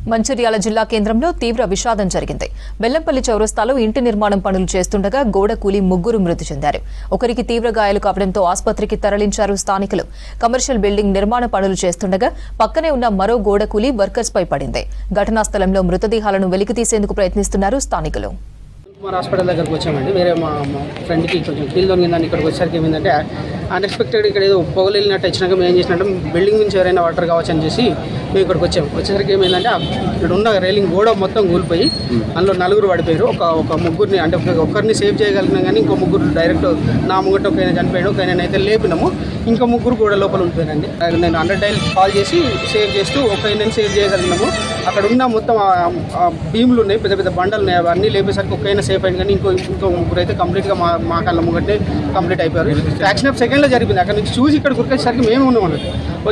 మంచిర్యాల జిల్లా కేంద్రంలో తీవ్ర విషాదం జరిగింది. బెల్లంపల్లి చౌరస్తాలో ఇంటి నిర్మాణం పనులు చేస్తుండగా గోడ కూలి ముగ్గురు మృతి చెందారు. ఒకరికి తీవ్ర గాయాలు కావడంతో ఆసుపత్రికి తరలించారు స్థానికులు. కమర్షియల్ బిల్డింగ్ నిర్మాణ పనులు చేస్తుండగా పక్కనే ఉన్న మరో గోడ కూలి వర్కర్స్ పై పడింది. ఘటనా స్థలంలో మృతదేహాలను వెలికితీసేందుకు ప్రయత్నిస్తున్నారు స్థానికులు. హాస్పిటల్ దగ్గరకు వచ్చామండి. వేరే మా ఫ్రెండ్కి కొంచెం కీల్ దొరికిందని ఇక్కడికి వచ్చేసరికి ఏమైందంటే అన్ఎక్స్పెక్టెడ్ ఇక్కడ ఏదో పొగలు వెళ్ళినట్టు వచ్చినాక మేము ఏం చేసినట్టు బిల్డింగ్ నుంచి ఎవరైనా వాటర్ కావచ్చు అని చేసి మేము ఇక్కడికి వచ్చేసరికి ఏమైందంటే ఇక్కడ ఉన్న రైలింగ్ గోడ మొత్తం కూలిపోయి అందులో నలుగురు పడిపోయారు. ఒక ముగ్గురిని అంటే ఒక్కరిని సేవ్ చేయగలిగినాం కానీ ఇంకో ముగ్గురు డైరెక్ట్ నా ముంగట ఒకైనా చనిపోయాడు, ఒకైనా అయితే లేపినాము, ఇంకా ముగ్గురు గోడ లోపల ఉండిపోయారండి. నేను 100 డైల్ కాల్ చేసి సేవ్ చేస్తూ ఒకైనా సేవ్ చేయగలిగినాము. అక్కడ ఉన్న మొత్తం భీములు ఉన్నాయి, పెద్ద పెద్ద బండలు ఉన్నాయి, అవన్నీ లేపేసరికి ఒకైనా సేఫ్ అయింది కానీ ఇంకో ముగ్గురు అయితే కంప్లీట్గా మా కళ్ళ ముంగటే కంప్లీట్ అయిపోయారు. యాక్షన్ ఆఫ్ సెకండ్లో జరిగింది. అక్కడ నుంచి చూసి ఇక్కడ గురికేసరికి మేము ఉన్నాం అన్నట్టు.